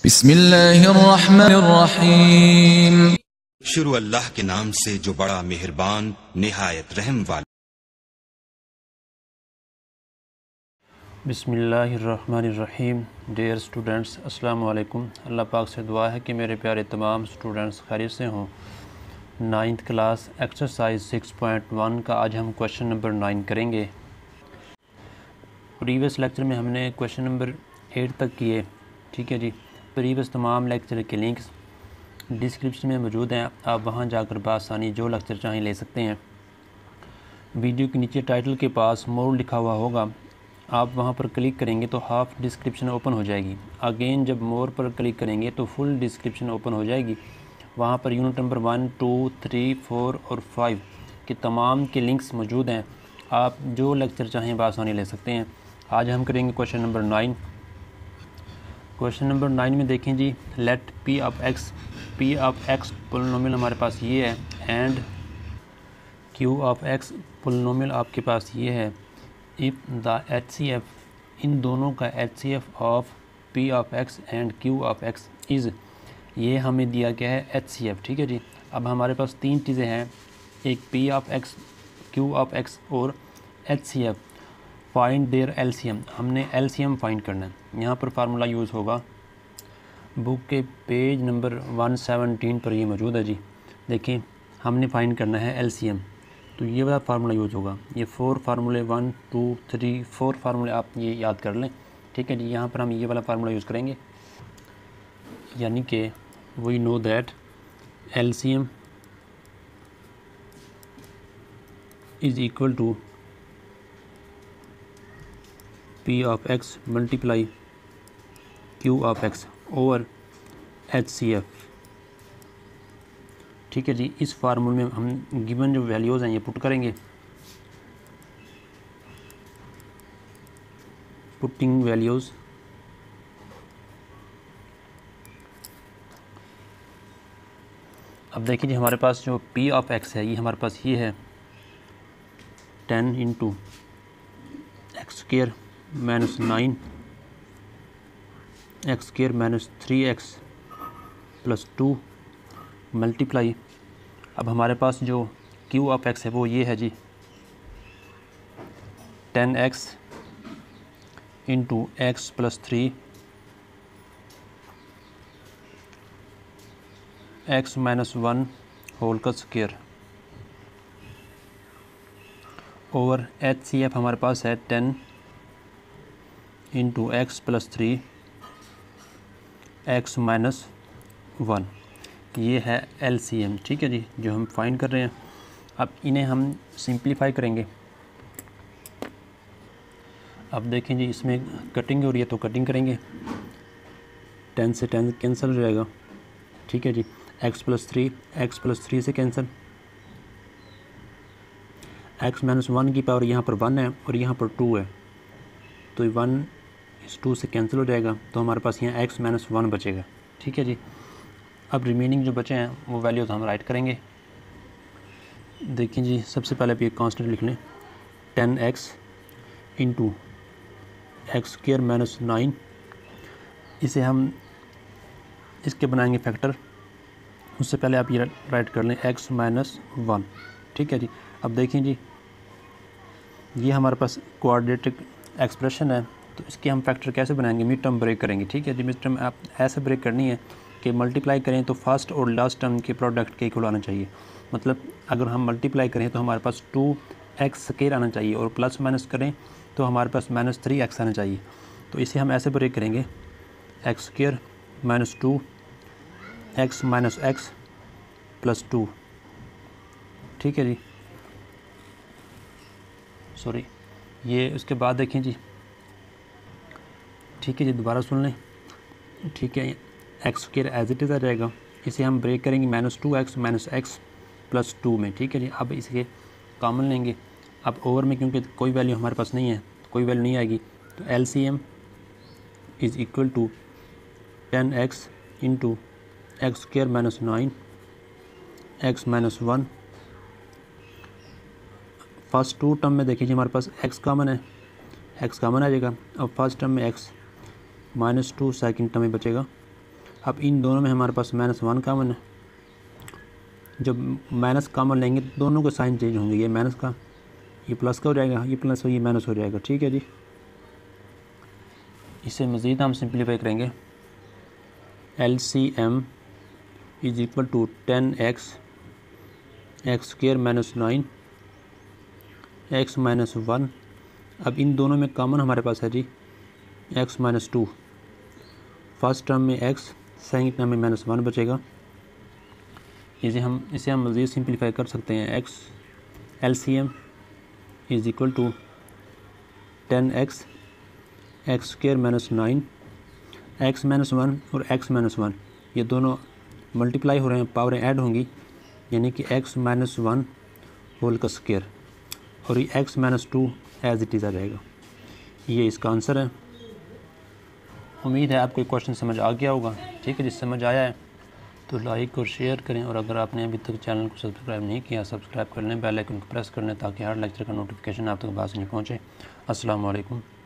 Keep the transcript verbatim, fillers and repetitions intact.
बिस्मिल्लाहिर्रहमानिर्रहीम। शुरू अल्लाह के नाम से जो बड़ा मेहरबान निहायत रहम वाला। बिस्मिल्लाहिर्रहमानिर्रहीम। डियर स्टूडेंट्स, अस्सलाम वालेकुम। अल्लाह पाक से दुआ है कि मेरे प्यारे तमाम स्टूडेंट्स खैरियत से हों। Ninth class exercise six point one का आज हम क्वेश्चन नंबर नाइन करेंगे। प्रीवियस लेक्चर में हमने क्वेश्चन नंबर एट तक किए, ठीक है जी। प्रीवियस तमाम लेक्चर के लिंक्स डिस्क्रिप्शन में मौजूद हैं, आप वहां जाकर बासानी जो लेक्चर चाहें ले सकते हैं। वीडियो के नीचे टाइटल के पास मोर लिखा हुआ होगा, आप वहां पर क्लिक करेंगे तो हाफ डिस्क्रिप्शन ओपन हो जाएगी। अगेन जब मोर पर क्लिक करेंगे तो फुल डिस्क्रिप्शन ओपन हो जाएगी। वहां पर unit number one two three four और फाइव के तमाम के लिंक्स मौजूद हैं, आप जो लेक्चर चाहें बासानी ले सकते हैं। आज हम करेंगे question number nine. Question number nine में देखें जी, let P of X, P of X polynomial हमारे पास ये है and Q of X polynomial आपके पास ये है। If the H C F, इन दोनों का H C F of P of X and Q of X is, ये हमें दिया गया है एच सी एफ, ठीक है जी। अब हमारे पास तीन चीज़ें हैं, एक P of X, Q of X और H C F. Find their L C M, हमने एल सी एम फाइंड करना है। यहाँ पर फार्मूला यूज़ होगा, बुक के पेज नंबर वन सेवनटीन पर ये मौजूद है जी। देखें, हमने फाइंड करना है एल सी एम, तो ये वाला फार्मूला यूज़ होगा। ये फोर फार्मूले, वन टू थ्री फोर फार्मूले आप ये याद कर लें, ठीक है जी। यहाँ पर हम ये वाला फार्मूला यूज़ करेंगे, यानी कि we know that L C M is equal to P of X multiply Q of X over H C F, ठीक है जी। इस फार्मूले में हम गिवन जो वैल्यूज़ हैं ये पुट करेंगे। पुटिंग वैल्यूज़, अब देखिए जी, हमारे पास जो पी ऑफ एक्स है ये हमारे पास ये है ten into x square minus nine X square minus three x plus two multiply. अब हमारे पास जो क्यू ऑफ एक्स है वो ये है जी ten x into x plus three x minus one whole का square over H C F हमारे पास है ten into x plus three x minus one. ये है एल सी एम, ठीक है जी, जो हम फाइंड कर रहे हैं। अब इन्हें हम सिंप्लीफाई करेंगे। अब देखें जी, इसमें कटिंग हो रही है तो कटिंग करेंगे, टेन से टेन कैंसिल हो जाएगा, ठीक है जी। X plus three, x plus three से कैंसिल, एक्स माइनस वन की पावर यहाँ पर वन है और यहाँ पर टू है, तो वन इस टू से कैंसिल हो जाएगा, तो हमारे पास यहाँ एक्स माइनस वन बचेगा, ठीक है जी। अब रिमेनिंग जो बचे हैं वो वैल्यूज़ हम राइट करेंगे। देखिए जी, सबसे पहले आप ये कांस्टेंट लिख लें, ten x into x square minus nine, इसे हम इसके बनाएंगे फैक्टर। उससे पहले आप ये राइट कर लें एक्स माइनस वन, ठीक है जी। अब देखें जी, ये हमारे पास क्वाड्रेटिक एक्सप्रेशन है, तो इसके हम फैक्टर कैसे बनाएंगे, मिड टर्म ब्रेक करेंगे, ठीक है जी। मिड टर्म आप ऐसे ब्रेक करनी है कि मल्टीप्लाई करें तो फर्स्ट और लास्ट टर्म के प्रोडक्ट के इक्वल आना चाहिए। मतलब अगर हम मल्टीप्लाई करें तो हमारे पास टू एक्स स्क्वायर आना चाहिए और प्लस माइनस करें तो हमारे पास माइनस थ्री एक्स आना चाहिए। तो इसे हम ऐसे ब्रेक करेंगे, x square minus two x minus x plus two, ठीक है जी। सॉरी, ये उसके बाद देखें जी, ठीक है जी, दोबारा सुन लें, ठीक है। X square as it is आ जाएगा, इसे हम ब्रेक करेंगे minus two x minus x plus two में, ठीक है जी। अब इसे कॉमन लेंगे। अब ओवर में क्योंकि कोई वैल्यू हमारे पास नहीं है, कोई वैल्यू नहीं आएगी, तो L C M is equal to ten x into x square minus nine x minus one. First two term में देखिए हमारे पास एक्स कॉमन है, एक्स कॉमन आ जाएगा। अब फर्स्ट टर्म में x minus two second term में बचेगा, अब इन दोनों में हमारे पास माइनस वन कॉमन है, जब माइनस कॉमन लेंगे तो दोनों के साइन चेंज होंगे, ये माइनस का ये प्लस का हो जाएगा, ये प्लस हो ये माइनस हो जाएगा। ठीक है जी, इसे मज़ीद हम सिंप्लीफाई करेंगे। L C M is equal to ten x x square minus nine x minus one. अब इन दोनों में कॉमन हमारे पास है जी x minus two. First term में एक्स, सेकंड टर्म में माइनस वन बचेगा। इसे हम इसे हम मज़ीद सिंप्लीफाई कर सकते हैं। X L C M is equal to ten x x square minus nine x minus one और एक्स माइनस वन ये दोनों मल्टीप्लाई हो रहे हैं, पावरें ऐड होंगी, यानी कि एक्स माइनस वन होल का स्क्र और ये x minus two as it is आ जाएगा। ये इसका आंसर है। उम्मीद है आपको क्वेश्चन समझ आ गया होगा। ठीक है जी, समझ आया है तो लाइक और शेयर करें, और अगर आपने अभी तक चैनल को सब्सक्राइब नहीं किया सब्सक्राइब कर लें, बेल आइकन को प्रेस कर लें ताकि हर लेक्चर का नोटिफिकेशन आप तक पास नहीं पहुँचे। अस्सलाम वालेकुम।